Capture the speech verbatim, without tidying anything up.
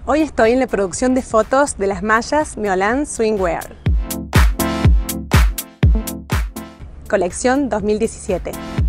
Hoy estoy en la producción de fotos de las mallas Miolan Swimwear. Colección dos mil diecisiete.